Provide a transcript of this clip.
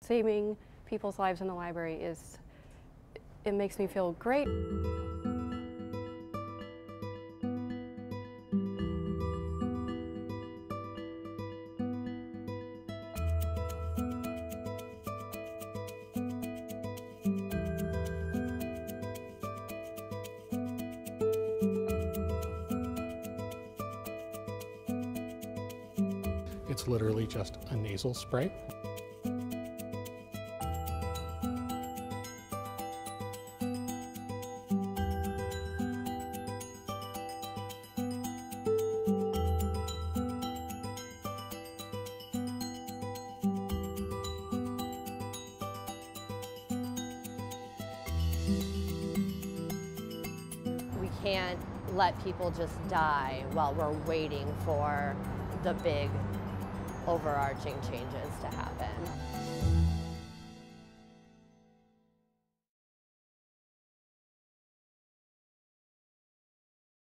saving people's lives in the library it makes me feel great. It's literally just a nasal spray. We can't let people just die while we're waiting for the big overarching changes to happen.